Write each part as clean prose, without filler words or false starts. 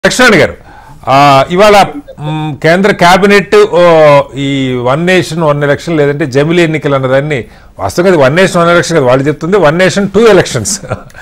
లక్ష్మణ్ గారు ఇవాళ కేంద్ర కేబినెట్ ఈ వన్ నేషన్ వన్ ఎలక్షన్ లేదంటే జమిలీ ఎన్నికలు అన్నదాన్ని వాస్తవంగా వన్ నేషన్ వన్ ఎలక్షన్ కదా వాళ్ళు చెప్తుంది, వన్ నేషన్ టూ ఎలక్షన్స్.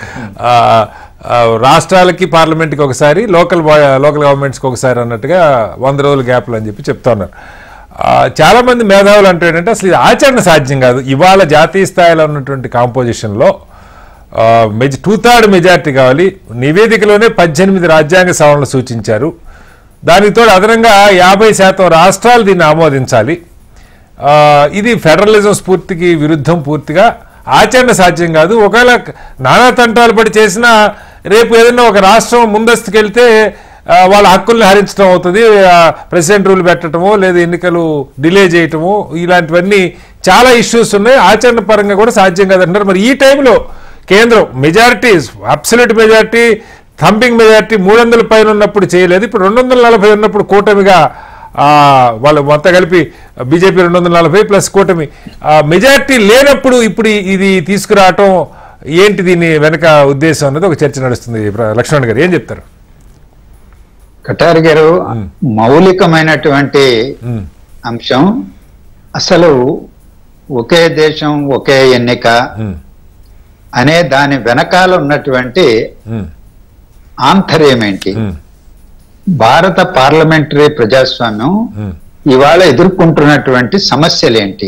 రాష్ట్రాలకి పార్లమెంట్కి ఒకసారి, లోకల్ గవర్నమెంట్స్కి ఒకసారి అన్నట్టుగా 100 రోజుల గ్యాప్లు అని చెప్పి చెప్తా ఉన్నారు. చాలామంది మేధావులు అంటే ఏంటంటే అసలు ఇది ఆచరణ సాధ్యం కాదు. ఇవాళ జాతీయ స్థాయిలో ఉన్నటువంటి కాంపోజిషన్లో 2/3 మెజార్టీ కావాలి. నివేదికలోనే 18 రాజ్యాంగ సవరణలు సూచించారు. దానికి తోడు అదనంగా 50% రాష్ట్రాలు దీన్ని ఆమోదించాలి. ఇది ఫెడరలిజం స్ఫూర్తికి విరుద్ధం, పూర్తిగా ఆచరణ సాధ్యం కాదు. ఒకవేళ నానా తంటాలు పడి చేసినా రేపు ఏదైనా ఒక రాష్ట్రం ముందస్తుకు వెళ్తే వాళ్ళ హక్కుల్ని హరించడం అవుతుంది. ప్రెసిడెంట్ రూల్ పెట్టడమో లేదా ఎన్నికలు డిలే చేయటమో ఇలాంటివన్నీ చాలా ఇష్యూస్ ఉన్నాయి. ఆచరణ పరంగా కూడా సాధ్యం కాదంటారు. మరి ఈ టైంలో కేంద్రం majority, absolute majority, thumping majority 300 పైన ఉన్నప్పుడు చేయలేదు. ఇప్పుడు 240 ఉన్నప్పుడు కూటమిగా వాళ్ళు మొత్తం కలిపి బీజేపీ 240 ప్లస్ కూటమి మెజారిటీ లేనప్పుడు ఇప్పుడు ఇది తీసుకురావటం ఏంటి, దీని వెనక ఉద్దేశం అన్నది ఒక చర్చ నడుస్తుంది. లక్ష్మణ్ గారు ఏం చెప్తారు? కటారి గారు, మౌలికమైనటువంటి అంశం అసలు ఒకే దేశం ఒకే ఎన్నిక అనే దాని వెనకాల ఉన్నటువంటి ఆంతర్యం ఏంటి? భారత పార్లమెంటరీ ప్రజాస్వామ్యం ఇవాళ ఎదుర్కొంటున్నటువంటి సమస్యలేంటి?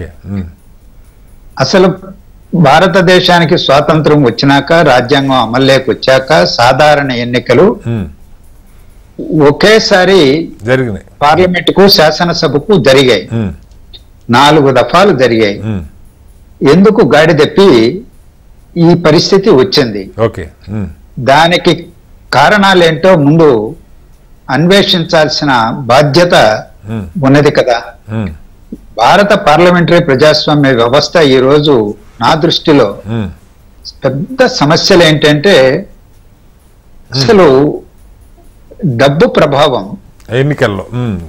అసలు భారతదేశానికి స్వాతంత్రం వచ్చినాక, రాజ్యాంగం అమల్లోకి వచ్చాక సాధారణ ఎన్నికలు ఒకేసారి జరిగినాయి. పార్లమెంటుకు, శాసనసభకు జరిగాయి. 4 దఫాలు జరిగాయి. ఎందుకు గాడి తప్పి ఈ పరిస్థితి వచ్చింది? దానికి కారణాలేంటో ముందు అన్వేషించాల్సిన బాధ్యత ఉన్నది కదా. భారత పార్లమెంటరీ ప్రజాస్వామ్య వ్యవస్థ ఈ రోజు నా దృష్టిలో పెద్ద సమస్యలు ఏంటంటే అసలు డబ్బు ప్రభావం ఎన్నికల్లో,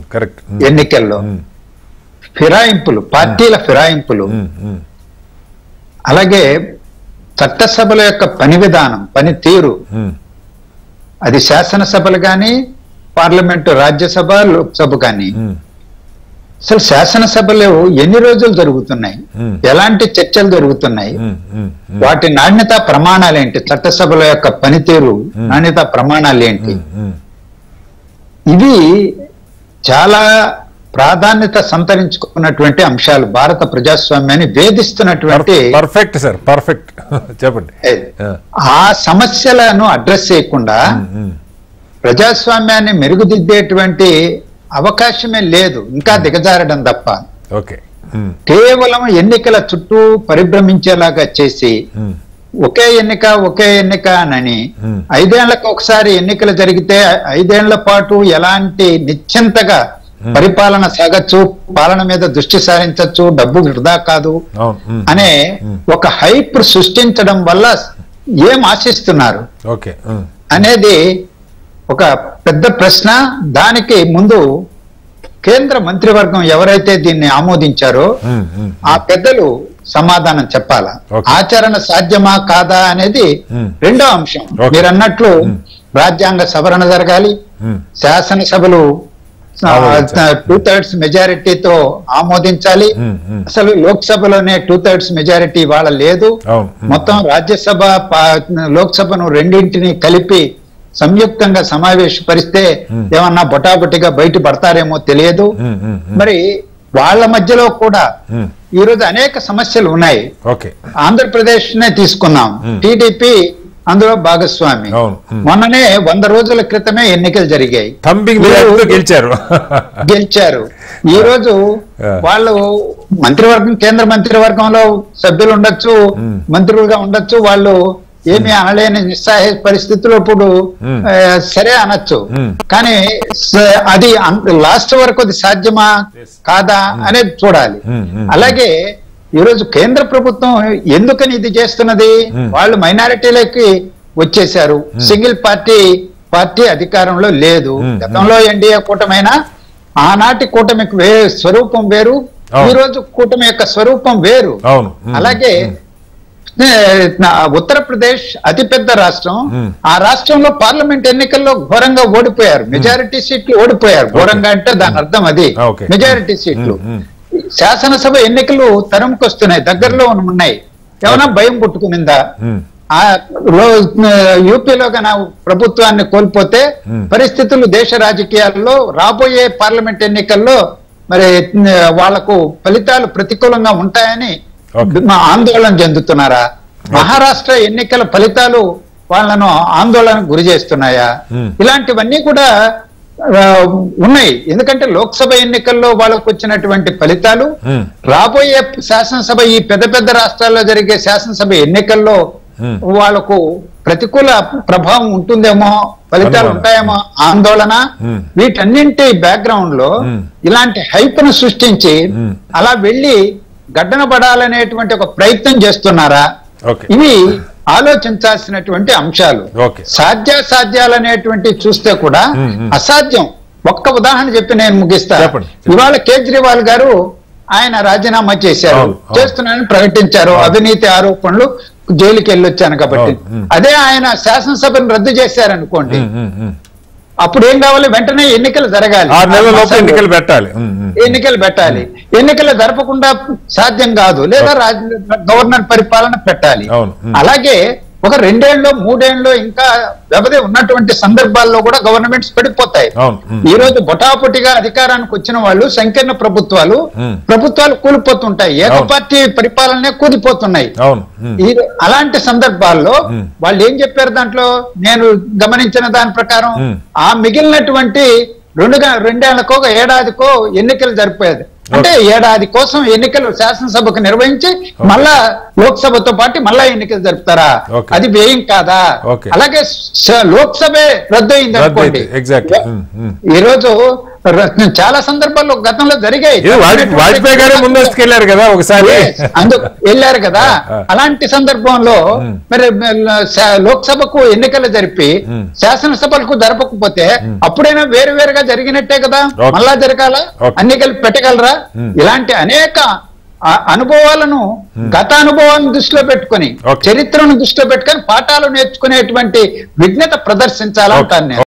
ఫిరాయింపులు, పార్టీల ఫిరాయింపులు, అలాగే చట్టసభల యొక్క పని విధానం, పని తీరు, అది శాసనసభలు కానీ, పార్లమెంటు, రాజ్యసభ, లోక్సభ కానీ. అసలు శాసనసభలు ఎన్ని రోజులు జరుగుతున్నాయి? ఎలాంటి చర్చలు జరుగుతున్నాయి? వాటి నాణ్యత ప్రమాణాలు ఏంటి? చట్టసభల యొక్క పనితీరు, నాణ్యత ప్రమాణాలు ఏంటి? ఇవి చాలా ప్రాధాన్యత సంతరించుకున్నటువంటి అంశాలు, భారత ప్రజాస్వామ్యాన్ని వేధిస్తున్నటువంటి. పర్ఫెక్ట్ సార్, పర్ఫెక్ట్ చెప్పండి. ఆ సమస్యలను అడ్రస్ చేయకుండా ప్రజాస్వామ్యాన్ని మెరుగుదిద్దేటువంటి అవకాశమే లేదు, ఇంకా దిగజారడం తప్ప. కేవలం ఎన్నికల చుట్టూ పరిభ్రమించేలాగా చేసి ఒకే ఎన్నిక అని 5 ఏళ్లకు ఒకసారి ఎన్నికలు జరిగితే 5 ఏళ్ల పాటు ఎలాంటి నిశ్చింతగా పరిపాలన సాగచ్చు, పాలన మీద దృష్టి సారించచ్చు, డబ్బు వృధా కాదు అనే ఒక హైప్ సృష్టించడం వల్ల ఏం ఆశిస్తున్నారు అనేది ఒక పెద్ద ప్రశ్న. దానికి ముందు కేంద్ర మంత్రివర్గం ఎవరైతే దీన్ని ఆమోదించారో ఆ పెద్దలు సమాధానం చెప్పాలా. ఆచరణ సాధ్యమా కాదా అనేది రెండో అంశం. మీరు అన్నట్లు రాజ్యాంగ సవరణ జరగాలి, శాసనసభలు 2/3 మెజారిటీతో ఆమోదించాలి. అసలు లోక్సభలోనే 2/3 మెజారిటీ ఇవాళ లేదు. మొత్తం రాజ్యసభ, లోక్సభను రెండింటిని కలిపి సంయుక్తంగా సమావేశపరిస్తే ఏమన్నా బొటాబొటిగా బయట పడతారేమో తెలియదు. మరి వాళ్ళ మధ్యలో కూడా ఈ రోజు అనేక సమస్యలు ఉన్నాయి. ఆంధ్రప్రదేశ్ నే తీసుకున్నాం, టీడీపీ అందులో భాగస్వామి. మొన్ననే 100 రోజుల క్రితమే ఎన్నికలు జరిగాయి, గెలిచారు. ఈ రోజు వాళ్ళు మంత్రివర్గం, కేంద్ర మంత్రివర్గంలో సభ్యులు ఉండొచ్చు, మంత్రులుగా ఉండొచ్చు, వాళ్ళు ఏమీ అనలేని నిస్సహాయ పరిస్థితుల్లో ఇప్పుడు సరే అనొచ్చు. కానీ అది లాస్ట్ వరకు అది సాధ్యమా కాదా అనేది చూడాలి. అలాగే ఈరోజు కేంద్ర ప్రభుత్వం ఎందుకని ఇది చేస్తున్నది? వాళ్ళు మైనారిటీలకి వచ్చేశారు, సింగిల్ పార్టీ అధికారంలో లేదు. గతంలో ఎన్డీఏ కూటమైనా ఆనాటి కూటమికి స్వరూపం వేరు, ఈ రోజు కూటమి యొక్క స్వరూపం వేరు. అలాగే ఉత్తరప్రదేశ్ అతిపెద్ద రాష్ట్రం. ఆ రాష్ట్రంలో పార్లమెంట్ ఎన్నికల్లో ఘోరంగా ఓడిపోయారు, మెజారిటీ సీట్లు ఓడిపోయారు. ఘోరంగా అంటే దాని అర్థం అది, మెజారిటీ సీట్లు. శాసనసభ ఎన్నికలు తరంకొస్తున్నాయి, దగ్గరలో ఉన్నాయి. ఏమైనా భయం పుట్టుకునిందా? యూపీలో కన్నా ప్రభుత్వాన్ని కోల్పోతే పరిస్థితులు దేశ రాజకీయాల్లో రాబోయే పార్లమెంట్ ఎన్నికల్లో మరి వాళ్లకు ఫలితాలు ప్రతికూలంగా ఉంటాయని ఆందోళన చెందుతున్నారా? మహారాష్ట్ర ఎన్నికల ఫలితాలు వాళ్ళను ఆందోళనకు గురి చేస్తున్నాయా? ఇలాంటివన్నీ కూడా ఉన్నాయి. ఎందుకంటే లోక్సభ ఎన్నికల్లో వాళ్ళకు వచ్చినటువంటి ఫలితాలు రాబోయే శాసనసభ, ఈ పెద్ద పెద్ద రాష్ట్రాల్లో జరిగే శాసనసభ ఎన్నికల్లో వాళ్ళకు ప్రతికూల ప్రభావం ఉంటుందేమో, ఫలితాలు ఉంటాయేమో ఆందోళన. వీటన్నింటి బ్యాక్గ్రౌండ్ లో ఇలాంటి హైప్ ను సృష్టించి అలా వెళ్లి గడ్డన పడాలనేటువంటి ఒక ప్రయత్నం చేస్తున్నారా? ఇవి ఆలోచించాల్సినటువంటి అంశాలు. సాధ్యాసాధ్యాలనేటువంటి చూస్తే కూడా అసాధ్యం. ఒక్క ఉదాహరణ చెప్పి నేను ముగిస్తా. ఇవాళ కేజ్రీవాల్ గారు ఆయన రాజీనామా చేశారు, చేస్తున్నానని ప్రకటించారు. అవినీతి ఆరోపణలు, జైలుకి వెళ్ళొచ్చాను కాబట్టి. అదే ఆయన శాసనసభను రద్దు చేశారనుకోండి, అప్పుడు ఏం కావాలి? వెంటనే ఎన్నికలు జరగాలి, ఎన్నికలు పెట్టాలి. ఎన్నికలు జరపకుండా సాధ్యం కాదు, లేదా గవర్నర్ పరిపాలన పెట్టాలి. అలాగే ఒక 2 ఏళ్ళు 3 ఏళ్ళు ఇంకా వ్యవధి ఉన్నటువంటి సందర్భాల్లో కూడా గవర్నమెంట్స్ పడిపోతాయి. ఈ రోజు బొటాబొటిగా అధికారానికి వచ్చిన వాళ్ళు సంకీర్ణ ప్రభుత్వాలు కూలిపోతుంటాయి, ఏకపార్టీ పరిపాలనే కూలిపోతున్నాయి. అలాంటి సందర్భాల్లో వాళ్ళు ఏం చెప్పారు? దాంట్లో నేను గమనించిన దాని ప్రకారం ఆ మిగిలినటువంటి 2 ఏళ్లకో 1 ఏడాదికో ఎన్నికలు జరిపోయేది. అంటే ఏడాది కోసం ఎన్నికలు శాసనసభకు నిర్వహించి మళ్ళా లోక్సభతో పాటు మళ్ళా ఎన్నికలు జరుపుతారా? అది వ్యయం కాదా? అలాగే లోక్సభే రద్దు అయింది అనుకోండి. ఈ రోజు చాలా సందర్భాల్లో గతంలో జరిగాయి. వాజ్పేయి గారు ముందస్తుకు వెళ్ళారు కదా ఒకసారి, అందుకు వెళ్ళారు కదా. అలాంటి సందర్భంలో మరి లోక్సభకు ఎన్నికలు జరిపి శాసనసభలకు జరపకపోతే అప్పుడైనా వేరు వేరుగా జరిగినట్టే కదా, మళ్ళా జరగాల, ఎన్నికలు పెట్టగలరా? ఇలాంటి అనేక అనుభవాలను, గత అనుభవాలను దృష్టిలో పెట్టుకుని, చరిత్రను దృష్టిలో పెట్టుకుని పాఠాలు నేర్చుకునేటువంటి విజ్ఞత ప్రదర్శించాలంటాను నేను.